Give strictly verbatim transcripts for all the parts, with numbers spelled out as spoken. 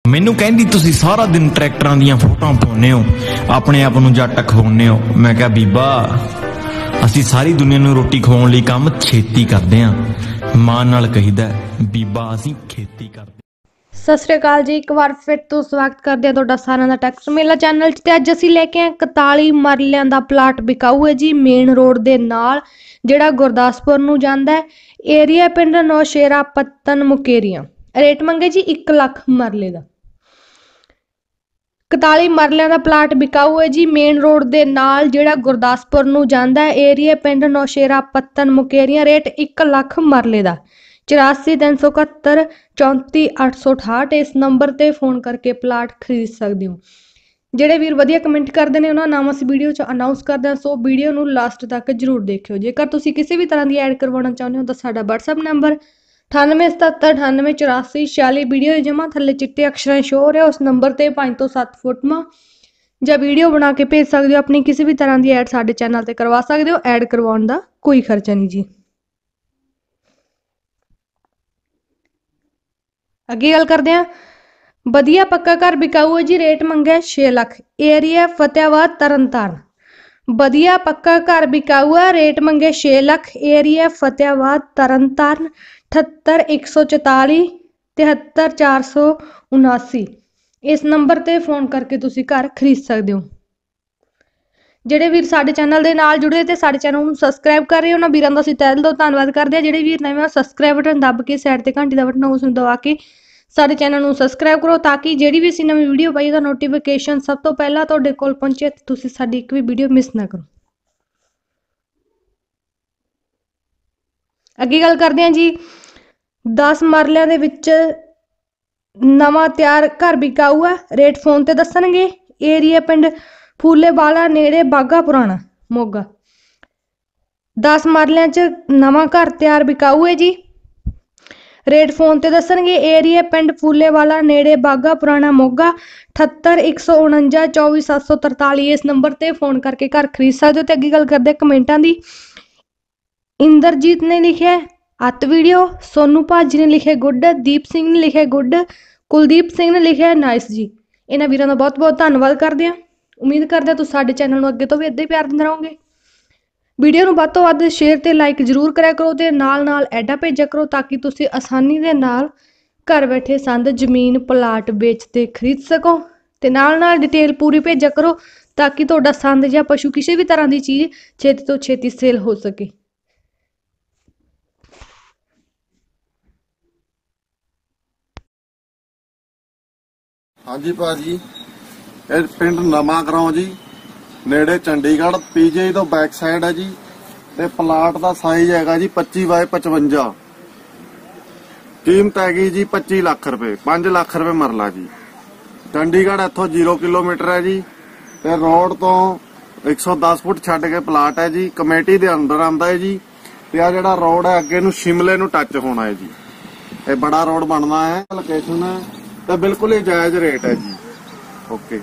ਮੈਨੂੰ ਕਹਿੰਦੀ ਤੁਸੀਂ ਸਾਰਾ ਦਿਨ ਟਰੈਕਟਰਾਂ ਦੀਆਂ ਫੋਟੋਆਂ ਪਾਉਂਦੇ ਹੋ, ਆਪਣੇ ਆਪ ਨੂੰ ਜੱਟ ਖਵਾਉਂਦੇ ਹੋ। ਮੈਂ ਕਿਹਾ ਬੀਬਾ ਅਸੀਂ ਸਾਰੀ ਦੁਨੀਆ ਨੂੰ ਰੋਟੀ ਖਵਾਉਣ ਲਈ ਕੰਮ ਛੇਤੀ ਕਰਦੇ ਹਾਂ। ਮਾਂ ਨਾਲ ਕਹੀਦਾ ਬੀਬਾ ਅਸੀਂ ਖੇਤੀ ਕਰਦੇ। ਸਤਿ ਸ਼੍ਰੀ ਅਕਾਲ ਜੀ, ਇੱਕ ਵਾਰ ਫਿਰ ਤੋਂ ਸਵਾਗਤ ਕਰਦੇ ਹਾਂ ਤੁਹਾਡਾ ਸਾਰਿਆਂ ਦਾ ਟੈਕਸਟ ਮੇਲਾ ਚੈਨਲ 'ਚ। ਤੇ ਅੱਜ ਅਸੀਂ ਲੈ ਕੇ ਆਏ ਇਕਤਾਲੀ ਮਰਲਿਆਂ ਦਾ ਪਲਾਟ ਵਿਕਾਊ ਹੈ ਜੀ, ਮੇਨ ਰੋਡ ਦੇ ਨਾਲ ਜਿਹੜਾ ਗੁਰਦਾਸਪੁਰ ਨੂੰ ਜਾਂਦਾ ਹੈ। ਏਰੀਆ ਪਿੰਡ ਨੌਸ਼ੇਰਾ ਪੱਤਨ ਮੁਕੇਰੀਆਂ। ਰੇਟ ਮੰਗੇ ਜੀ ਇੱਕ ਲੱਖ ਮਰਲੇ ਦਾ। ਇਕਤਾਲੀ ਮਰਲਿਆਂ ਦਾ ਪਲਾਟ ਵਿਕਾਊ ਹੈ ਜੀ, ਮੇਨ ਰੋਡ ਦੇ ਨਾਲ ਜਿਹੜਾ ਗੁਰਦਾਸਪੁਰ ਨੂੰ ਜਾਂਦਾ ਹੈ। ਏਰੀਆ ਪਿੰਡ ਨੌਸ਼ੇਰਾ ਪੱਤਨ ਮੁਕੇਰੀਆਂ। ਰੇਟ ਇੱਕ ਲੱਖ ਮਰਲੇ ਦਾ। ਚੁਰਾਸੀ ਤਿੰਨ ਸੌ ਇਕਹੱਤਰ ਚੌਂਤੀ ਅੱਠ ਸੌ ਅਠਾਹਠ ਇਸ ਨੰਬਰ ਤੇ ਫੋਨ ਕਰਕੇ ਪਲਾਟ ਖਰੀਦ ਸਕਦੇ ਹੋ। ਜਿਹੜੇ ਵੀਰ ਵਧੀਆ ਕਮੈਂਟ ਕਰਦੇ ਨੇ ਉਹਨਾਂ ਦਾ ਨਾਮ ਅਸੀਂ ਵੀਡੀਓ 'ਚ ਅਨਾਉਂਸ ਕਰਦੇ ਹਾਂ, ਸੋ ਵੀਡੀਓ ਨੂੰ ਲਾਸਟ ਤੱਕ ਜਰੂਰ ਦੇਖਿਓ। ਜੇਕਰ ਤੁਸੀਂ ਕਿਸੇ ਵੀ ਤਰ੍ਹਾਂ ਦੀ ਐਡ ਕਰਵਾਉਣਾ ਚਾਹੁੰਦੇ ਹੋ ਤਾਂ ਸਾਡਾ WhatsApp ਨੰਬਰ ਅਠਾਨਵੇਂ ਸਤੱਤਰ ਅਠਾਨਵੇਂ ਚੁਰਾਸੀ ਛਿਆਲੀ। ਵੀਡੀਓ ਜਮਾ ਥੱਲੇ ਚਿੱਟੇ ਅਕਸ਼ਰਾਂ ਸ਼ੋ ਹੋ ਰਿਹਾ, ਉਸ ਨੰਬਰ ਤੇ ਪੰਜ ਤੋਂ ਸੱਤ ਫੋਟੋਆਂ ਜਾਂ ਵੀਡੀਓ ਬਣਾ ਕੇ ਭੇਜ ਸਕਦੇ ਹੋ। ਆਪਣੀ ਕਿਸੇ ਵੀ ਤਰ੍ਹਾਂ ਦੀ ਐਡ ਸਾਡੇ ਚੈਨਲ ਤੇ ਕਰਵਾ ਸਕਦੇ ਹੋ। ਐਡ ਕਰਵਾਉਣ ਦਾ ਕੋਈ ਖਰਚਾ ਨਹੀਂ ਜੀ। ਅੱਗੇ ਗੱਲ ਕਰਦੇ ਹਾਂ। ਵਧੀਆ ਪੱਕਾ ਘਰ ਵਿਕਾਊ ਹੈ ਜੀ, ਰੇਟ ਮੰਗਿਆ ਛੇ ਲੱਖ। ਏਰੀਆ ਫਤਿਆਬਾਦ ਤਰਨਤਾਰਨ। ਵਧੀਆ ਪੱਕਾ ਘਰ ਵਿਕਾਊ ਹੈ, ਰੇਟ ਮੰਗੇ ਛੇ ਲੱਖ। ਏਰੀਆ ਫਤਿਆਬਾਦ ਤਰਨਤਾਰਨ। ਅਠੱਤਰ ਇੱਕ ਸੌ ਚੁਤਾਲੀ ਤਿਹੱਤਰ ਚਾਰ ਸੌ ਉਨਾਸੀ ਇਸ ਨੰਬਰ ਤੇ ਫੋਨ ਕਰਕੇ ਤੁਸੀਂ ਘਰ ਖਰੀਦ ਸਕਦੇ ਹੋ। ਜਿਹੜੇ ਵੀਰ ਸਾਡੇ ਚੈਨਲ ਦੇ ਨਾਲ ਜੁੜੇ ਤੇ ਸਾਡੇ ਚੈਨਲ ਨੂੰ ਸਬਸਕ੍ਰਾਈਬ ਕਰ ਰਹੇ ਹੋ, ਉਹਨਾਂ ਵੀਰਾਂ ਦਾ ਅਸੀਂ ਤਹਿ ਦਿਲੋਂ ਧੰਨਵਾਦ ਕਰਦੇ ਹਾਂ। ਜਿਹੜੇ ਵੀਰ ਨਵੇਂ ਸਬਸਕ੍ਰਾਈਬ ਬਟਨ ਦੱਬ ਕੇ ਸਾਈਡ ਤੇ ਘੰਟੀ ਦਾ ਬਟਨ ਉਸ ਨੂੰ ਦਬਾ ਕੇ ਸਾਡੇ ਚੈਨਲ ਨੂੰ ਸਬਸਕ੍ਰਾਈਬ ਕਰੋ, ਤਾਂ ਕਿ ਜਿਹੜੀ ਵੀ ਅਸੀਂ ਨਵੀਂ ਵੀਡੀਓ ਪਾਈ ਉਹਦਾ ਨੋਟੀਫਿਕੇਸ਼ਨ ਸਭ ਤੋਂ ਪਹਿਲਾਂ ਤੁਹਾਡੇ ਕੋਲ ਪਹੁੰਚੇ ਤੇ ਤੁਸੀਂ ਸਾਡੀ ਇੱਕ ਵੀ ਵੀਡੀਓ ਮਿਸ ਨਾ ਕਰੋ। ਅੱਗੇ ਗੱਲ ਕਰਦੇ ਹਾਂ ਜੀ। ਦਸ ਮਰਲਿਆਂ ਦੇ ਵਿੱਚ ਨਵਾਂ ਤਿਆਰ ਘਰ ਵਿਕਾਊ ਹੈ, ਰੇਟ ਫੋਨ ਤੇ ਦੱਸਣਗੇ। ਏਰੀਆ ਪਿੰਡ ਫੂਲੇਵਾਲਾ ਨੇੜੇ ਬਾਘਾ ਪੁਰਾਣਾ ਮੋਗਾ। ਦਸ ਮਰਲਿਆਂ 'ਚ ਨਵਾਂ ਘਰ ਤਿਆਰ ਵਿਕਾਊ ਹੈ ਜੀ, ਰੇਟ ਫੋਨ ਤੇ ਦੱਸਣਗੇ। ਏਰੀਆ ਪਿੰਡ ਫੂਲੇਵਾਲਾ ਨੇੜੇ ਬਾਘਾ ਪੁਰਾਣਾ ਮੋਗਾ। ਅਠੱਤਰ ਇੱਕ ਸੌ ਉਣੰਜਾ ਚੌਵੀ ਸੱਤ ਸੌ ਤਰਤਾਲੀ ਇਸ ਨੰਬਰ ਤੇ ਫੋਨ ਕਰਕੇ ਘਰ ਖਰੀਦ ਸਕਦੇ ਹੋ। ਤੇ ਅੱਗੇ ਗੱਲ ਕਰਦੇ ਕਮੈਂਟਾਂ ਦੀ। ਇੰਦਰਜੀਤ ਨੇ ਲਿਖਿਆ ਅੱਤ ਵੀਡੀਓ, ਸੋਨੂ ਭਾਜੀ ਨੇ ਲਿਖਿਆ ਗੁੱਡ, ਦੀਪ ਸਿੰਘ ਨੇ ਲਿਖਿਆ ਗੁੱਡ, ਕੁਲਦੀਪ ਸਿੰਘ ਨੇ ਲਿਖਿਆ ਨਾਈਸ ਜੀ। ਇਹਨਾਂ ਵੀਰਾਂ ਦਾ ਬਹੁਤ ਬਹੁਤ ਧੰਨਵਾਦ ਕਰਦੇ ਹਾਂ। ਉਮੀਦ ਕਰਦੇ ਹਾਂ ਤੁਸੀਂ ਸਾਡੇ ਚੈਨਲ ਨੂੰ ਅੱਗੇ ਤੋਂ ਵੀ ਇੱਦਾਂ ਹੀ ਪਿਆਰ ਦਿੰਦੇ ਰਹੋਗੇ। ਵੀਡੀਓ ਨੂੰ ਵੱਧ ਤੋਂ ਵੱਧ ਸ਼ੇਅਰ ਤੇ ਲਾਈਕ ਜ਼ਰੂਰ ਕਰਿਆ ਕਰੋ ਤੇ ਨਾਲ ਨਾਲ ਐਡਾਂ ਭੇਜਿਆ ਕਰੋ, ਤਾਂ ਕਿ ਤੁਸੀਂ ਆਸਾਨੀ ਦੇ ਨਾਲ ਘਰ ਬੈਠੇ ਸੰਦ ਜ਼ਮੀਨ ਪਲਾਟ ਵੇਚ ਤੇ ਖਰੀਦ ਸਕੋ। ਤੇ ਨਾਲ ਨਾਲ ਡਿਟੇਲ ਪੂਰੀ ਭੇਜਿਆ ਕਰੋ, ਤਾਂ ਕਿ ਤੁਹਾਡਾ ਸੰਦ ਜਾਂ ਪਸ਼ੂ ਕਿਸੇ ਵੀ ਤਰ੍ਹਾਂ ਦੀ ਚੀਜ਼ ਛੇਤੀ ਤੋਂ ਛੇਤੀ ਸੇਲ ਹੋ ਸਕੇ। ਹਾਂਜੀ ਭਾਜੀ, ਇਹ ਪਿੰਡ ਨਵਾਂ ਗਰਾਉਂ ਜੀ, ਨੇੜੇ ਚੰਡੀਗੜ੍ਹ, ਪੀਜੀਆਈ ਤੋਂ ਬੈਕ ਸਾਈਡ ਹੈ ਜੀ। ਤੇ ਪਲਾਟ ਦਾ ਸਾਈਜ਼ ਹੈਗਾ ਜੀ ਪੱਚੀ ਬਾਏ ਪਚਵੰਜਾ। ਕੀਮਤ ਹੈਗੀ ਜੀ ਪੱਚੀ ਲੱਖ ਰੁਪਏ, ਪੰਜ ਲੱਖ ਰੁਪਏ ਮਰਲਾ ਜੀ। ਚੰਡੀਗੜ੍ਹ ਇੱਥੋਂ ਜ਼ੀਰੋ ਕਿਲੋਮੀਟਰ ਹੈ ਜੀ, ਤੇ ਰੋਡ ਤੋਂ ਇੱਕ ਸੌ ਦਸ ਫੁੱਟ ਛੱਡ ਕੇ ਪਲਾਟ ਹੈ ਜੀ। ਕਮੇਟੀ ਦੇ ਅੰਦਰ ਆਉਂਦਾ ਹੈ ਜੀ। ਤੇ ਆ ਜਿਹੜਾ ਰੋਡ ਹੈ ਅੱਗੇ ਨੂੰ ਸ਼ਿਮਲੇ ਨੂੰ ਟੱਚ ਹੋਣਾ ਹੈ ਜੀ। ਇਹ ਬੜਾ ਰੋਡ ਬਣਨਾ ਹੈ। ਲੋਕੇਸ਼ਨ ਹੈ ਤੇ ਬਿਲਕੁਲ ਹੀ ਜਾਇਜ਼ ਰੇਟ ਹੈ ਜੀ। ਓਕੇ,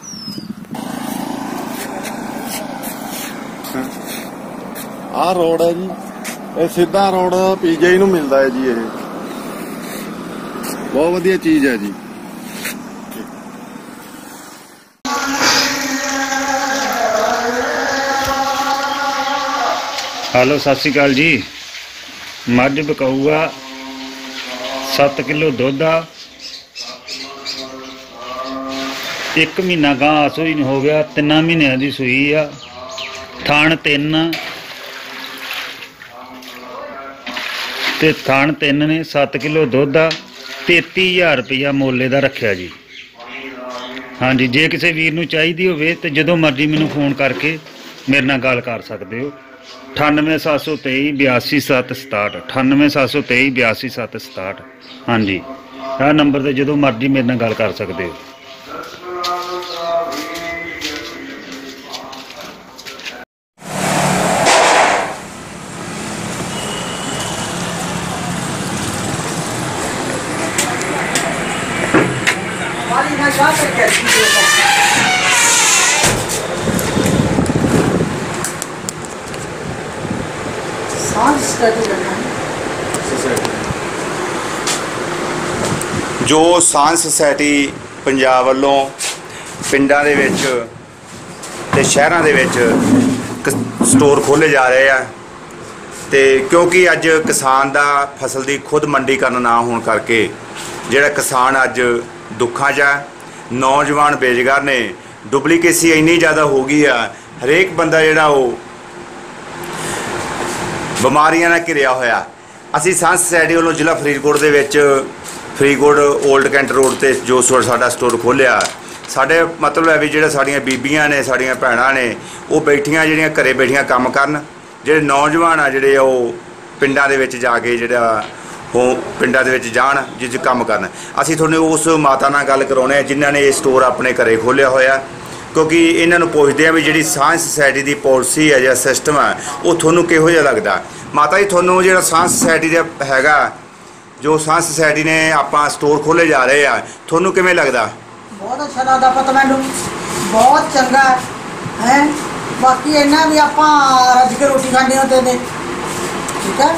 ਆਹ ਰੋਡ ਹੈ ਜੀ, ਇਹ ਸਿੱਧਾ ਰੋਡ ਪੀਜੀਆਈ ਨੂੰ ਮਿਲਦਾ ਹੈ ਜੀ। ਇਹ ਬਹੁਤ ਵਧੀਆ ਚੀਜ਼ ਹੈ ਜੀ। ਹੈਲੋ, ਸਤਿ ਸ਼੍ਰੀ ਅਕਾਲ ਜੀ। ਮੱਝ ਵਿਕਾਊ ਆ, ਸੱਤ ਕਿਲੋ ਦੁੱਧ ਆ, ਇੱਕ ਮਹੀਨਾ ਗਾਂ ਸੂਈ ਨੂੰ ਹੋ ਗਿਆ, ਤਿੰਨਾਂ ਮਹੀਨਿਆਂ ਦੀ ਸੂਈ ਆ। ਥਣ ਤਿੰਨ ਤੇ ਥਣ ਤਿੰਨ ਨੇ, ਸੱਤ ਕਿਲੋ ਦੁੱਧ ਆ, ਤੇਤੀ ਹਜ਼ਾਰ ਰੁਪਈਆ ਮੁੱਲ ਦਾ ਰੱਖਿਆ ਜੀ। ਹਾਂਜੀ, ਜੇ ਕਿਸੇ ਵੀਰ ਨੂੰ ਚਾਹੀਦੀ ਹੋਵੇ ਤੇ ਜਦੋਂ ਮਰਜ਼ੀ ਮੈਨੂੰ ਫੋਨ ਕਰਕੇ ਮੇਰੇ ਨਾਲ ਗੱਲ ਕਰ ਸਕਦੇ ਹੋ। ਅਠਾਨਵੇਂ ਸੱਤ ਸੌ ਤੇਈ ਬਿਆਸੀ ਸੱਤ ਸਤਾਹਠ ਅਠਾਨਵੇਂ ਸੱਤ ਸੌ ਤੇਈ ਬਿਆਸੀ ਸੱਤ ਸਤਾਹਠ ਹਾਂਜੀ, ਆਹ ਨੰਬਰ ਤੇ ਜਦੋਂ ਮਰਜ਼ੀ ਮੇਰੇ ਨਾਲ ਗੱਲ ਕਰ ਸਕਦੇ ਹੋ। सांस स्टडी करना है। ਜੋ ਸਾਂਝ ਸੁਸਾਇਟੀ ਪੰਜਾਬ ਵੱਲੋਂ ਪਿੰਡਾਂ ਦੇ ਵਿੱਚ ਤੇ ਸ਼ਹਿਰਾਂ ਦੇ ਵਿੱਚ ਕ- ਸਟੋਰ ਖੋਲ੍ਹੇ ਜਾ ਰਹੇ ਆ ਤੇ ਕਿਉਂਕਿ ਅੱਜ ਕਿਸਾਨ ਦਾ ਫਸਲ ਦੀ ਖੁਦ ਮੰਡੀਕਰਨ ਨਾ ਹੋਣ ਕਰਕੇ ਜਿਹੜਾ ਕਿਸਾਨ ਅੱਜ ਦੁੱਖਾਂ 'ਚ ਆ। ਨੌਜਵਾਨ ਬੇਰੁਜ਼ਗਾਰ ਨੇ, ਡੁਪਲੀਕੇਸੀ ਇੰਨੀ ਜ਼ਿਆਦਾ ਹੋ ਗਈ ਆ, ਹਰੇਕ ਬੰਦਾ ਜਿਹੜਾ ਉਹ ਬਿਮਾਰੀਆਂ ਨਾਲ ਘਿਰਿਆ ਹੋਇਆ। ਅਸੀਂ ਸਾਂਝ ਸੁਸਾਇਟੀ ਵੱਲੋਂ ਜ਼ਿਲ੍ਹਾ ਫਰੀਦਕੋਟ ਦੇ ਵਿੱਚ ਫਰੀਦਕੋਟ ਓਲਡ ਕੈਂਟ ਰੋਡ ਤੇ ਜੋ ਸਟੋਰ ਸਾਡਾ ਸਟੋਰ ਖੋਲ੍ਹਿਆ, ਸਾਡੇ ਮਤਲਬ ਹੈ ਵੀ ਜਿਹੜਾ ਸਾਡੀਆਂ ਬੀਬੀਆਂ ਨੇ, ਸਾਡੀਆਂ ਭੈਣਾਂ ਨੇ, ਉਹ ਬੈਠੀਆਂ ਜਿਹੜੀਆਂ ਘਰੇ ਬੈਠੀਆਂ ਕੰਮ ਕਰਨ। ਜਿਹੜੇ ਨੌਜਵਾਨ ਆ ਜਿਹੜੇ ਉਹ ਪਿੰਡਾਂ ਦੇ ਵਿੱਚ ਜਾ ਕੇ ਜਿਹੜਾ ਉਹ ਪਿੰਡਾਂ ਦੇ ਵਿੱਚ ਜਾਣ, ਜਿਸ 'ਚ ਕੰਮ ਕਰਨ। ਅਸੀਂ ਤੁਹਾਨੂੰ ਉਸ ਮਾਤਾ ਨਾਲ ਗੱਲ ਕਰਾਉਣੇ ਆ ਜਿਨ੍ਹਾਂ ਨੇ ਇਹ ਸਟੋਰ ਆਪਣੇ ਘਰੇ ਖੋਲ੍ਹਿਆ ਹੋਇਆ, ਕਿਉਂਕਿ ਇਹਨਾਂ ਨੂੰ ਪੁੱਛਦੇ ਆ ਵੀ ਜਿਹੜੀ ਸਾਂਝ ਸੁਸਾਇਟੀ ਦੀ ਪਾਲਿਸੀ ਹੈ ਜਾਂ ਸਿਸਟਮ ਹੈ ਉਹ ਤੁਹਾਨੂੰ ਕਿਹੋ ਜਿਹਾ ਲੱਗਦਾ। ਮਾਤਾ ਜੀ, ਤੁਹਾਨੂੰ ਜਿਹੜਾ ਸਾਂਝ ਸੁਸਾਇਟੀ ਦਾ ਹੈਗਾ, ਜੋ ਸਾਂਝ ਸੁਸਾਇਟੀ ਨੇ ਆਪਾਂ ਸਟੋਰ ਖੋਲ੍ਹੇ ਜਾ ਰਹੇ ਆ, ਤੁਹਾਨੂੰ ਕਿਵੇਂ ਲੱਗਦਾ? ਬਹੁਤ ਅੱਛਾ ਲੱਗਦਾ ਪਤਾ ਮੈਨੂੰ, ਬਹੁਤ ਚੰਗਾ ਹੈ। ਬਾਕੀ ਇਹਨਾਂ ਵੀ ਆਪਾਂ ਰੱਜ ਕੇ ਰੋਟੀ ਖਾਂਦੇ ਹੁੰਦੇ ਨੇ, ਠੀਕ ਹੈ,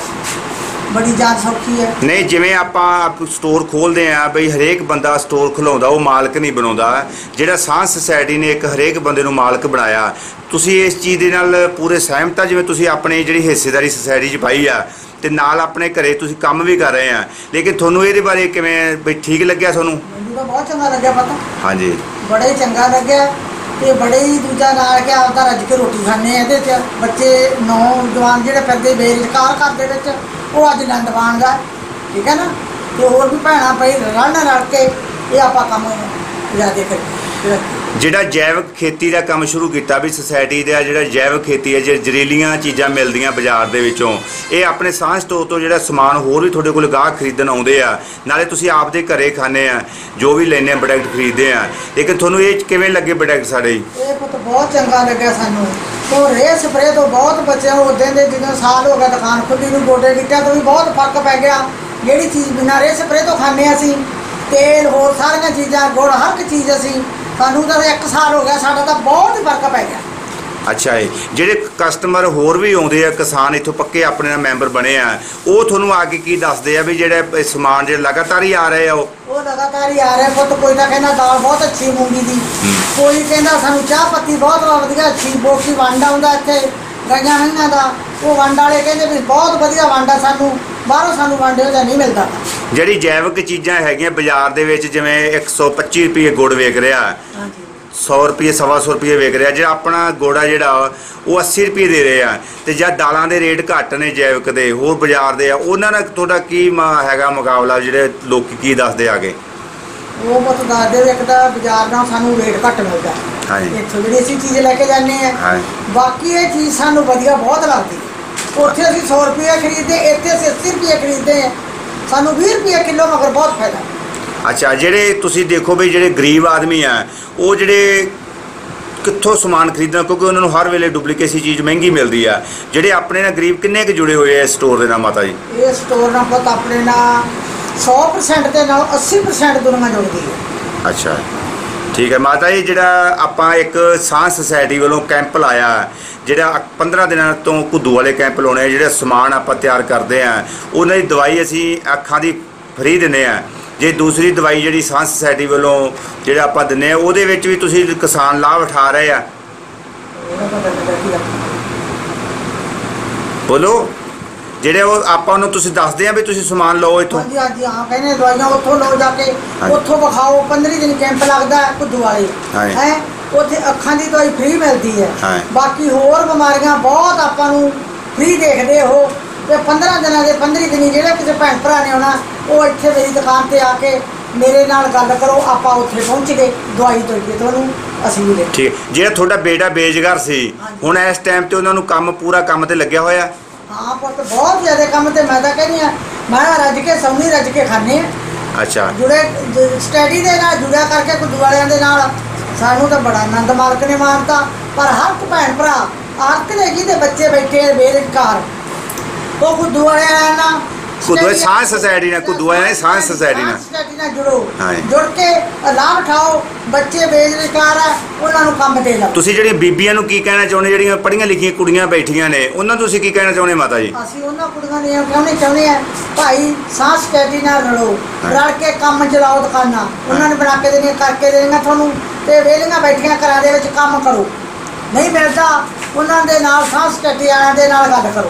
ਬੜੀ ਜਾਨ ਸੌਖੀ ਹੈ। ਨਹੀਂ, ਜਿਵੇਂ ਆਪਾਂ ਸਟੋਰ ਖੋਲ੍ਹਦੇ ਆ ਬਈ ਹਰੇਕ ਬੰਦਾ ਸਟੋਰ ਖੁਲਾਉਂਦਾ, ਉਹ ਮਾਲਕ ਨਹੀਂ ਬਣਾਉਂਦਾ। ਜਿਹੜਾ ਸਾਂਝ ਸੁਸਾਇਟੀ ਨੇ ਇੱਕ ਹਰੇਕ ਬੰਦੇ ਨੂੰ ਮਾਲਕ ਬਣਾਇਆ, ਤੁਸੀਂ ਇਸ ਚੀਜ਼ ਦੇ ਨਾਲ ਪੂਰੇ ਸਹਿਮਤ ਆ? ਜਿਵੇਂ ਤੁਸੀਂ ਆਪਣੀ ਜਿਹੜੀ ਹਿੱਸੇਦਾਰੀ ਸੁਸਾਇਟੀ 'ਚ ਪਾਈ ਆ ਤੇ ਨਾਲ ਆਪਣੇ ਘਰੇ ਤੁਸੀਂ ਕੰਮ ਵੀ ਕਰ ਰਹੇ ਆ, ਲੇਕਿਨ ਤੁਹਾਨੂੰ ਇਹਦੇ ਬਾਰੇ ਕਿਵੇਂ ਬਈ ਠੀਕ ਲੱਗਿਆ ਤੁਹਾਨੂੰ? ਮੈਨੂੰ ਤਾਂ ਬਹੁਤ ਚੰਗਾ ਲੱਗਿਆ ਪਤਾ। ਹਾਂਜੀ, ਬੜਾ ਹੀ ਚੰਗਾ ਲੱਗਿਆ ਤੇ ਬੜੇ ਹੀ ਦੂਜਾ ਨਾਲ ਕਿ ਆਪਦਾ ਰੱਜ ਕੇ ਰੋਟੀ ਖਾਂਦੇ ਆ। ਇਹਦੇ 'ਚ ਬੱਚੇ ਨੌਜਵਾਨ ਜਿਹੜੇ ਫਿਰਦੇ ਬੇਰੁਜ਼ਗਾਰ ਘਰ ਦੇ ਵਿੱਚ, ਉਹ ਅੱਜ ਆਨੰਦ ਮਾਣਦਾ, ਠੀਕ ਹੈ ਨਾ। ਤੇ ਹੋਰ ਵੀ ਭੈਣਾਂ ਪਈ ਰਲ ਨਾਲ ਰਲ ਕੇ ਇਹ ਆਪਾਂ ਕੰਮ ਜ਼ਿਆਦਾ ਕਰੀਏ। ਜਿਹੜਾ ਜੈਵਿਕ ਖੇਤੀ ਦਾ ਕੰਮ ਸ਼ੁਰੂ ਕੀਤਾ ਵੀ ਸੁਸਾਇਟੀ ਦਾ, ਜਿਹੜਾ ਜੈਵਿਕ ਖੇਤੀ ਹੈ, ਜੇ ਜ਼ਹਿਰੀਲੀਆਂ ਚੀਜ਼ਾਂ ਮਿਲਦੀਆਂ ਬਾਜ਼ਾਰ ਦੇ ਵਿੱਚੋਂ, ਇਹ ਆਪਣੇ ਸਾਂਝ ਸਟੋਰ ਤੋਂ ਜਿਹੜਾ ਸਮਾਨ ਹੋਰ ਵੀ ਤੁਹਾਡੇ ਕੋਲ ਗਾਹਕ ਖਰੀਦਣ ਆਉਂਦੇ ਆ, ਨਾਲੇ ਤੁਸੀਂ ਆਪਦੇ ਘਰੇ ਖਾਂਦੇ ਆ, ਜੋ ਵੀ ਲੈਂਦੇ ਆ ਪ੍ਰੋਡਕਟ ਖਰੀਦਦੇ ਆ। ਲੇਕਿਨ ਤੁਹਾਨੂੰ ਇਹ ਕਿਵੇਂ ਲੱਗੇ ਪ੍ਰੋਡਕਟ ਸਾਡੇ? ਇਹ ਪੁੱਤ ਬਹੁਤ ਚੰਗਾ ਲੱਗਿਆ ਸਾਨੂੰ। ਉਹ ਰੇ ਸਪਰੇ ਤੋਂ ਬਹੁਤ ਬਚਿਆ। ਉਦੋਂ ਦੇ ਜਦੋਂ ਸਾਲ ਹੋ ਗਿਆ ਦੁਕਾਨ ਖੁੱਲੀ ਨੂੰ, ਗੋਡੇ ਗਿੱਟਿਆਂ ਤੋਂ ਵੀ ਬਹੁਤ ਫਰਕ ਪੈ ਗਿਆ। ਜਿਹੜੀ ਚੀਜ਼ ਬਿਨਾਂ ਰੇ ਸਪਰੇ ਤੋਂ ਖਾਂਦੇ ਅਸੀਂ, ਤੇਲ ਹੋਰ ਸਾਰੀਆਂ ਚੀਜ਼ਾਂ, ਗੁੜ, ਹਰ ਇੱਕ ਚੀਜ਼ ਅਸੀਂ, ਸਾਨੂੰ ਤਾਂ ਇੱਕ ਸਾਲ ਹੋ ਗਿਆ, ਸਾਡਾ ਤਾਂ ਬਹੁਤ ਹੀ ਫਰਕ ਪੈ ਗਿਆ। ਅੱਛਾ ਜੀ, ਜਿਹੜੇ ਕਸਟਮਰ ਹੋਰ ਵੀ ਆਉਂਦੇ ਆ, ਕਿਸਾਨ ਇੱਥੋਂ ਪੱਕੇ ਆਪਣੇ ਨਾਲ ਮੈਂਬਰ ਬਣੇ ਆ, ਉਹ ਤੁਹਾਨੂੰ ਆ ਕੇ ਕੀ ਦੱਸਦੇ ਆ ਵੀ ਜਿਹੜੇ ਸਮਾਨ ਜਿਹੜੇ ਲਗਾਤਾਰ ਹੀ ਆ ਰਹੇ ਆ? ਉਹ ਉਹ ਲਗਾਤਾਰ ਹੀ ਆ ਰਹੇ ਪੁੱਤ। ਕੋਈ ਤਾਂ ਕਹਿੰਦਾ ਦਾਲ ਬਹੁਤ ਅੱਛੀ ਮੂੰਗੀ ਦੀ, ਕੋਈ ਕਹਿੰਦਾ ਸਾਨੂੰ ਚਾਹ ਪੱਤੀ ਬਹੁਤ ਵਧੀਆ ਅੱਛੀ, ਬੋਕੀ ਵੰਡ ਆਉਂਦਾ ਇੱਥੇ ਗਾਈਆਂ ਹਈਆਂ ਦਾ, ਉਹ ਵੰਡ ਵਾਲੇ ਕਹਿੰਦੇ ਵੀ ਬਹੁਤ ਵਧੀਆ ਵੰਡ ਆ, ਸਾਨੂੰ ਬਾਹਰੋਂ ਸਾਨੂੰ ਵੰਡ ਉਹਦਾ ਨਹੀਂ ਮਿਲਦਾ। ਜਿਹੜੀ ਜੈਵਿਕ ਚੀਜ਼ਾਂ ਹੈਗੀਆਂ ਬਾਜ਼ਾਰ ਦੇ ਵਿੱਚ, ਜਿਵੇਂ ਇੱਕ ਸੌ ਪੱਚੀ ਰੁਪਏ ਗੁੜ ਵੇਚ ਰਿਹਾ, ਹਾਂਜੀ, ਸੌ ਰੁਪਏ ਸਵਾ ਸੌ ਰੁਪਏ ਵੇਚ ਰਿਹਾ, ਜਿਹੜਾ ਆਪਣਾ ਗੁੜ ਆ ਜਿਹੜਾ ਉਹ ਅੱਸੀ ਰੁਪਏ ਦੇ ਰਹੇ ਆ, ਤੇ ਜਦ ਦਾਲਾਂ ਦੇ ਰੇਟ ਘੱਟ ਨੇ ਜੈਵਿਕ ਦੇ ਹੋਰ ਬਾਜ਼ਾਰ ਦੇ ਆ, ਉਹਨਾਂ ਨਾਲ ਤੁਹਾਡਾ ਕੀ ਹੈਗਾ ਮੁਕਾਬਲਾ? ਜਿਹੜੇ ਲੋਕ ਕੀ ਦੱਸਦੇ ਆ ਕੇ ਉਹ ਬਹੁਤ ਦੱਸਦੇ ਵੀ ਇੱਕ ਤਾਂ ਬਾਜ਼ਾਰ ਨਾਲ ਸਾਨੂੰ ਰੇਟ ਘੱਟ ਮਿਲਦਾ, ਇੱਥੋਂ ਜਿਹੜੀ ਅਸੀਂ ਚੀਜ਼ ਲੈ ਕੇ ਜਾਂਦੇ ਆ। ਬਾਕੀ ਇਹ ਚੀਜ਼ ਸਾਨੂੰ ਵਧੀਆ ਬਹੁਤ ਲੱਗਦੀ। ਉੱਥੇ ਅਸੀਂ ਸੌ ਰੁਪਏ ਖਰੀਦਦੇ, ਇੱਥੇ ਅਸੀਂ ਅੱਸੀ ਰੁਪਏ ਖਰੀਦਦੇ ਆ, ਸਾਨੂੰ ਵੀਹ ਰੁਪਏ ਕਿਲੋ ਮਗਰ ਬਹੁਤ ਫਾਇਦਾ। ਅੱਛਾ, ਜਿਹੜੇ ਤੁਸੀਂ ਦੇਖੋ ਵੀ ਜਿਹੜੇ ਗਰੀਬ ਆਦਮੀ ਆ, ਉਹ ਜਿਹੜੇ ਕਿੱਥੋਂ ਸਮਾਨ ਖਰੀਦਣਾ, ਕਿਉਂਕਿ ਉਹਨਾਂ ਨੂੰ ਹਰ ਵੇਲੇ ਡੁਪਲੀਕੇਸੀ ਚੀਜ਼ ਮਹਿੰਗੀ ਮਿਲਦੀ ਆ। ਜਿਹੜੇ ਆਪਣੇ ਨਾਲ ਗਰੀਬ ਕਿੰਨੇ ਕੁ ਜੁੜੇ ਹੋਏ ਆ ਇਸ ਸਟੋਰ ਦੇ ਨਾਲ ਮਾਤਾ ਜੀ? ਇਹ ਸਟੋਰ ਨਾਲ ਬਹੁਤ ਆਪਣੇ ਨਾਲ ਸੌ ਪ੍ਰਸੈਂਟ ਦੇ ਨਾਲ ਅੱਸੀ ਪ੍ਰਸੈਂਟ ਦੁਨੀਆ ਜੁੜਦੀ ਹੈ। ਅੱਛਾ, ਠੀਕ ਹੈ ਮਾਤਾ ਜੀ। ਜਿਹੜਾ ਆਪਾਂ ਇੱਕ ਸਾਂਝ ਸੁਸਾਇਟੀ ਵੱਲੋਂ ਕੈਂਪ ਲਾਇਆ, ਜਿਹੜਾ ਪੰਦਰਾਂ ਦਿਨਾਂ ਤੋਂ ਘੁੱਦੂ ਵਾਲੇ ਕੈਂਪ ਲਾਉਣੇ ਆ, ਜਿਹੜਾ ਸਮਾਨ ਆਪਾਂ ਤਿਆਰ ਕਰਦੇ ਆ, ਉਹਨਾਂ ਦੀ ਦਵਾਈ ਅਸੀਂ ਅੱਖਾਂ ਦੀ ਫਰੀ ਦਿੰਦੇ ਆ। ਜੇ ਦੂਸਰੀ ਦਵਾਈ ਜਿਹੜੀ ਸਾਂਝ ਸੁਸਾਇਟੀ ਵੱਲੋਂ ਜਿਹੜਾ ਆਪਾਂ ਦਿੰਦੇ ਆ, ਉਹਦੇ ਵਿੱਚ ਵੀ ਤੁਸੀਂ ਕਿਸਾਨ ਲਾਭ ਉਠਾ ਰਹੇ ਆ? ਬੋਲੋ। ਜਿਹੜੇ ਉਹ ਆਪਾਂ ਉਹਨੂੰ ਤੁਸੀਂ ਦੱਸਦੇ ਆ ਵੀ ਤੁਸੀਂ ਸਮਾਨ ਲਓ ਇੱਥੋਂ? ਹਾਂਜੀ ਹਾਂਜੀ, ਹਾਂ ਕਹਿੰਦੇ ਦਵਾਈਆਂ ਉੱਥੋਂ ਲਓ ਜਾ ਕੇ, ਉੱਥੋਂ ਵਿਖਾਓ। ਪੰਦਰਾਂ ਦਿਨ ਕੈਂਪ ਲੱਗਦਾ ਘੁੱਦੂ ਵਾਲੇ ਹੈ, ਉੱਥੇ ਅੱਖਾਂ ਦੀ ਦਵਾਈ ਫ੍ਰੀ ਮਿਲਦੀ ਹੈ। ਬਾਕੀ ਹੋਰ ਬਿਮਾਰੀਆਂ ਬਹੁਤ ਆਪਾਂ ਨੂੰ ਫ੍ਰੀ ਦੇਖਦੇ ਹੋ। ਤੇ ਪੰਦਰਾਂ ਦਿਨਾਂ ਦੇ ਪੰਦਰਾਂ ਦਿਨ ਜਿਹੜੇ ਕਿਸੇ ਭੈਣ ਭਰਾ ਨੇ ਆਉਣਾ, ਉਹ ਇੱਥੇ ਮੇਰੀ ਦੁਕਾਨ ਤੇ ਆ ਕੇ ਮੇਰੇ ਨਾਲ ਗੱਲ ਕਰੋ, ਆਪਾਂ ਉੱਥੇ ਪਹੁੰਚ ਗਏ, ਦਵਾਈ ਦਈਏ ਤੁਹਾਨੂੰ ਅਸੀਂ ਵੀ। ਠੀਕ। ਜਿਹੜਾ ਤੁਹਾਡਾ ਬੇਟਾ ਬੇਰੁਜ਼ਗਾਰ ਸੀ, ਹੁਣ ਇਸ ਟਾਈਮ ਤੇ ਉਹਨਾਂ ਨੂੰ ਕੰਮ ਪੂਰਾ ਕੰਮ ਤੇ ਲੱਗਿਆ ਹੋਇਆ? ਹਾਂ ਪੁੱਤ, ਬਹੁਤ ਜ਼ਿਆਦਾ ਕੰਮ ਤੇ। ਮੈਂ ਤਾਂ ਕਹਿੰਦੀ ਆ, ਮੈਂ ਰੱਜ ਕੇ ਸੌਣੀ ਰੱਜ ਕੇ ਖਾਂਦੇ ਆ। ਅੱਛਾ, ਜੁੜੇ ਸਟੱਡੀ ਦੇ ਨਾਲ ਜੁੜਿਆ ਕਰਕੇ ਘੁੱਦੂ ਵਾਲਿਆਂ ਦੇ ਨਾਲ ਸਾਨੂੰ ਤਾਂ ਬੜਾ ਆਨੰਦ ਮਾਲਕ ਨੇ ਮਾਰਤਾ। ਪਰ ਹਰ ਇੱਕ ਭੈਣ ਭਰਾ ਆਰਕ ਨੇ ਜਿਹਦੇ ਬੱਚੇ ਬੈਠੇ ਬੇਰੁਜ਼ਗਾਰ, ਉਹ ਘੁੱਦੂ ਵਾਲਿਆਂ ਨਾਲ ਘੁੱਦੂ ਸਾਂਝ ਸੁਸਾਇਟੀ ਨਾਲ ਘੁੱਦੂ ਵਾਲਿਆਂ ਸਾਂਝ ਸੁਸਾਇਟੀ ਨਾਲ ਸੁਸਾਇਟੀ ਨਾਲ ਜੁੜੋ, ਜੁੜ ਕੇ ਲਾਭ ਉਠਾਓ। ਬੱਚੇ ਬੇਰੁਜ਼ਗਾਰ ਆ, ਉਹਨਾਂ ਨੂੰ ਕੰਮ ਦੇ ਲਓ। ਤੁਸੀਂ ਜਿਹੜੀਆਂ ਬੀਬੀਆਂ ਨੂੰ ਕੀ ਕਹਿਣਾ ਚਾਹੁੰਦੇ, ਜਿਹੜੀਆਂ ਪੜ੍ਹੀਆਂ ਲਿਖੀਆਂ ਕੁੜੀਆਂ ਬੈਠੀਆਂ ਨੇ, ਉਹਨਾਂ ਨੂੰ ਤੁਸੀਂ ਕੀ ਕਹਿਣਾ ਚਾਹੁੰਦੇ ਮਾਤਾ ਜੀ? ਅਸੀਂ ਉਹਨਾਂ ਕੁੜੀਆਂ ਨੂੰ ਇਹ ਕਹਿਣਾ ਚਾਹੁੰਦੇ ਆ ਭਾਈ ਸਾਹ ਸਕੈਟੀ ਨਾਲ ਰਲੋ, ਰਲ ਕੇ ਕੰਮ ਚਲਾਓ ਦੁਕਾਨਾਂ, ਉਹਨਾਂ ਨੇ ਬਣਾ ਕੇ ਦੇਣੀਆਂ, ਕਰਕੇ ਦੇਣੀਆਂ ਤੁਹਾਨੂੰ, ਤੇ ਵਿਹਲੀਆਂ ਬੈਠੀਆਂ ਘਰਾਂ ਦੇ ਵਿੱਚ ਕੰਮ ਕਰੋ। ਨਹੀਂ ਮਿਲਦਾ ਉਹਨਾਂ ਦੇ ਨਾਲ ਸਾਹ ਸਕੈਟੀ ਵਾਲਿਆਂ ਦੇ ਨਾਲ ਗੱਲ ਕਰੋ।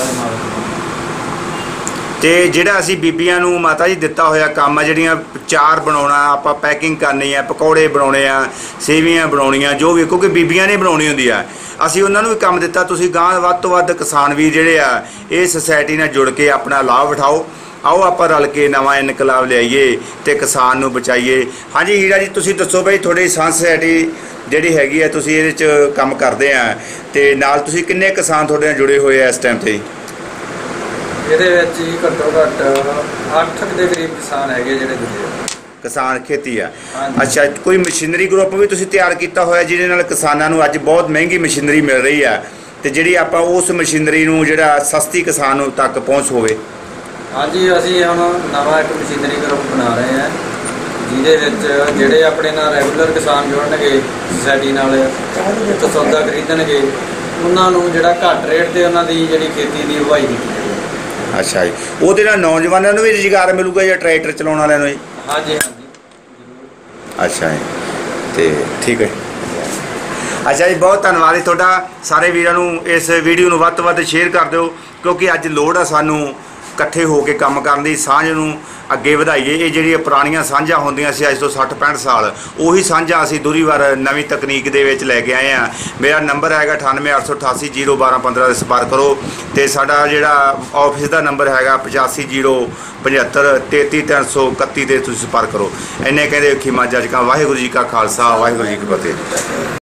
ਤੇ ਜਿਹੜਾ ਅਸੀਂ ਬੀਬੀਆਂ ਨੂੰ ਮਾਤਾ ਜੀ ਦਿੱਤਾ ਹੋਇਆ ਕੰਮ ਆ, ਜਿਹੜੀਆਂ ਚਾਰ ਬਣਾਉਣਾ, ਆਪਾਂ ਪੈਕਿੰਗ ਕਰਨੀ ਆ, ਪਕੌੜੇ ਬਣਾਉਣੇ ਆ, ਸੇਵੀਆਂ ਬਣਾਉਣੀਆਂ, ਜੋ ਵੀ, ਕਿਉਂਕਿ ਬੀਬੀਆਂ ਨੇ ਬਣਾਉਣੀ ਹੁੰਦੀ ਆ, ਅਸੀਂ ਉਹਨਾਂ ਨੂੰ ਵੀ ਕੰਮ ਦਿੱਤਾ। ਤੁਸੀਂ ਗਾਂ ਵੱਧ ਤੋਂ ਵੱਧ ਕਿਸਾਨ ਵੀਰ ਜਿਹੜੇ ਆ ਇਹ ਸੁਸਾਇਟੀ ਨਾਲ ਜੁੜ ਕੇ ਆਪਣਾ ਲਾਭ ਉਠਾਓ। ਆਓ ਆਪਾਂ ਰਲ ਕੇ ਨਵਾਂ ਇਨਕਲਾਬ ਲਿਆਈਏ ਤੇ ਕਿਸਾਨ ਨੂੰ ਬਚਾਈਏ। ਹਾਂਜੀ ਹੀਰਾ ਜੀ, ਤੁਸੀਂ ਦੱਸੋ ਬਈ, ਤੁਹਾਡੀ ਸਾਂਝ ਸੁਸਾਇਟੀ ਜਿਹੜੀ ਹੈਗੀ ਆ, ਤੁਸੀਂ ਇਹਦੇ 'ਚ ਕੰਮ ਕਰਦੇ ਆ ਤੇ ਨਾਲ ਤੁਸੀਂ ਕਿੰਨੇ ਕਿਸਾਨ ਤੁਹਾਡੇ ਨਾਲ ਜੁੜੇ ਹੋਏ ਆ ਇਸ ਟਾਈਮ ਤੇ? ਇਹਦੇ ਵਿੱਚ ਹੀ ਘੱਟੋ ਘੱਟ ਅੱਠ ਦੇ ਕਰੀਬ ਕਿਸਾਨ ਹੈਗੇ ਜਿਹੜੇ ਜੁੜੇ ਆ। ਕਿਸਾਨ ਖੇਤੀ ਆ, ਅੱਛਾ। ਕੋਈ ਮਸ਼ੀਨਰੀ ਗਰੁੱਪ ਵੀ ਤੁਸੀਂ ਤਿਆਰ ਕੀਤਾ ਹੋਇਆ ਜਿਹਦੇ ਨਾਲ ਕਿਸਾਨਾਂ ਨੂੰ ਅੱਜ ਬਹੁਤ ਮਹਿੰਗੀ ਮਸ਼ੀਨਰੀ ਮਿਲ ਰਹੀ ਆ ਤੇ ਜਿਹੜੀ ਆਪਾਂ ਉਸ ਮਸ਼ੀਨਰੀ ਨੂੰ ਜਿਹੜਾ ਸਸਤੀ ਕਿਸਾਨ ਨੂੰ ਤੱਕ ਪਹੁੰਚ ਹੋਵੇ? ਹਾਂਜੀ, ਅਸੀਂ ਹੁਣ ਨਵਾਂ ਇੱਕ ਮਸ਼ੀਨਰੀ ਗਰੁੱਪ ਬਣਾ ਰਹੇ ਹਾਂ ਜਿਹਦੇ ਵਿੱਚ ਜਿਹੜੇ ਆਪਣੇ ਨਾਲ ਰੈਗੂਲਰ ਕਿਸਾਨ ਜੁੜਨਗੇ ਸੁਸਾਇਟੀ ਨਾਲ, ਇੱਕ ਸੌਦਾ ਖਰੀਦਣਗੇ, ਉਹਨਾਂ ਨੂੰ ਜਿਹੜਾ ਘੱਟ ਰੇਟ ਤੇ ਉਹਨਾਂ ਦੀ ਜਿਹੜੀ ਖੇਤੀ ਦੀ ਉਗਾਈ ਕੀਤੀ ਜਾਵੇ। ਅੱਛਾ ਜੀ, ਉਹਦੇ ਨਾਲ ਨੌਜਵਾਨਾਂ ਨੂੰ ਵੀ ਰੁਜ਼ਗਾਰ ਮਿਲੂਗਾ ਜਾਂ ਟਰੈਕਟਰ ਚਲਾਉਣ ਵਾਲਿਆਂ ਨੂੰ ਜੀ? ਹਾਂਜੀ ਹਾਂਜੀ, ਅੱਛਾ ਜੀ, ਤੇ ਠੀਕ ਹੈ। ਅੱਛਾ ਜੀ, ਬਹੁਤ ਧੰਨਵਾਦ ਜੀ ਤੁਹਾਡਾ। ਸਾਰੇ ਵੀਰਾਂ ਨੂੰ ਇਸ ਵੀਡੀਓ ਨੂੰ ਵੱਧ ਤੋਂ ਵੱਧ ਸ਼ੇਅਰ ਕਰ ਦਿਓ, ਕਿਉਂਕਿ ਅੱਜ ਲੋੜ ਆ ਸਾਨੂੰ ਇਕੱਠੇ ਹੋ ਕੇ ਕੰਮ ਕਰਨ ਦੀ, ਸਾਂਝ ਨੂੰ ਅੱਗੇ ਵਧਾਈਏ। ਇਹ ਜਿਹੜੀਆਂ ਪੁਰਾਣੀਆਂ ਸਾਂਝਾਂ ਹੁੰਦੀਆਂ ਸੀ ਅੱਜ ਤੋਂ ਸੱਠ ਪੈਂਹਠ ਸਾਲ, ਉਹੀ ਸਾਂਝਾਂ ਅਸੀਂ ਦੂਰੀ ਵਾਰ ਨਵੀਂ ਤਕਨੀਕ ਦੇ ਵਿੱਚ ਲੈ ਕੇ ਆਏ ਹਾਂ। ਮੇਰਾ ਨੰਬਰ ਹੈਗਾ ਅਠਾਨਵੇਂ ਅੱਠ ਸੌ ਅਠਾਸੀ ਜ਼ੀਰੋ ਬਾਰਾਂ ਪੰਦਰਾਂ ਦੇ ਸੰਪਰਕ ਕਰੋ, ਤੇ ਸਾਡਾ ਜਿਹੜਾ ਆਫਿਸ ਦਾ ਨੰਬਰ ਹੈਗਾ ਪਚਾਸੀ ਜ਼ੀਰੋ ਪਝੱਤਰ ਤੇਤੀ ਤਿੰਨ ਸੌ ਇਕੱਤੀ 'ਤੇ ਤੁਸੀਂ ਸੰਪਰਕ ਕਰੋ। ਇੰਨੇ ਕਹਿੰਦੇ ਖੀਮਾ ਜੱਜ ਕਾ। ਵਾਹਿਗੁਰੂ ਜੀ ਕਾ ਖਾਲਸਾ, ਵਾਹਿਗੁਰੂ ਜੀ ਕੀ ਫਤਿਹ।